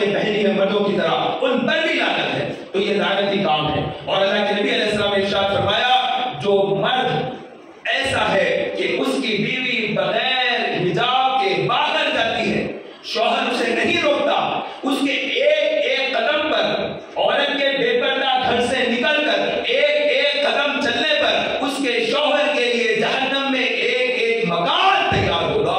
عورتیں پہنی ہیں مردوں کی طرح، ان پر بھی لعنت ہے۔ تو یہ لعنتی کام ہے۔ اور اللہ کے نبی علیہ السلام نے ارشاد فرمایا جو مرد ایسا ہے کہ اس کی بیوی بغیر حجاب کے باہر جاتی ہے، شوہر اسے نہیں روکتا، اس کے ایک ایک قدم پر، عورت کے بے پردہ گھر سے نکل کر ایک ایک قدم چلنے پر اس کے شوہر کے لیے جہنم میں ایک ایک مکان تیار ہوگا۔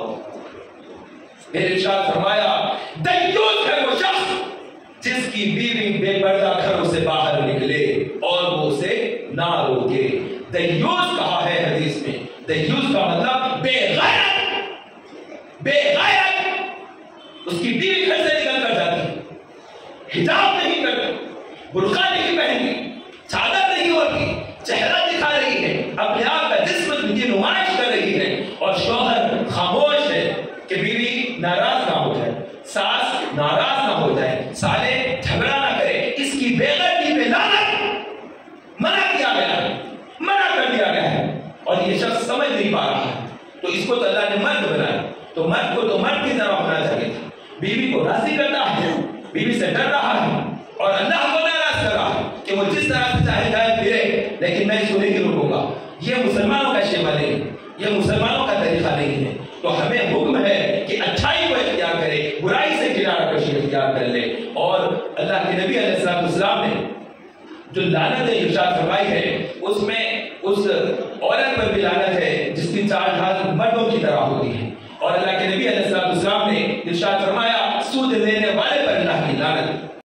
پھر ارشاد فرمایا دیوس ہے وہ شخص جس کی بیوی بے پردہ گھروں سے باہر نکلے اور وہ اسے نہ روکے۔ دیوس کہا ہے حدیث میں، دیوس کا مطلب بے غیرت، بے غیرت۔ اس کی بیوی گھر سے نکل کر جاتی ہے، حجاب نہیں کرتی، برقع نہیں پہنتی، چادر نہیں ہوتی، چہرہ دکھا رہی ہے، اپنے آپ کا جسم کی نمائش کر رہی ہے، اور شوہر خاموش ہے کہ بیوی ناراض نہ ہو جائے، ساس ناراض نہ ہو جائے، سالے جھگڑا نہ کرے۔ اس کی بے غیرتی پہ لعنت، منع کیا گیا ہے، منع کر دیا گیا ہے، اور یہ شخص سمجھ نہیں پا رہا ہے۔ تو اس کو تو اللہ نے مرد بنایا، تو مرد کو تو مرد کی طرح ہونا چاہیے تھا، بیوی کو راضی کرتا ہے، بیوی سے ڈر رہا ہے، اور اللہ کو ناراض کر رہا ہے کہ وہ جس طرح سے چاہے جائے پھرے، لیکن میں اس کو نہیں روکوں گا۔ یہ مسلمانوں کا شیوا نہیں، یہ مسلمانوں کا طریقہ نہیں ہے۔ تو ہمیں حکم ہے کہ اچھائی کو اختیار کرے، برائی سے کنارہ کشی اختیار کر لے۔ اور اللہ کے نبی علیہ السلام نے جو لعنت ارشاد فرمائی ہے اس میں اس عورت پر بھی لعنت ہے جس کی چال ڈھال مردوں کی طرح ہوتی ہے، اور اللہ کے نبی علیہ السلام نے ارشاد فرمایا سود لینے والے پر اللہ کی لعنت۔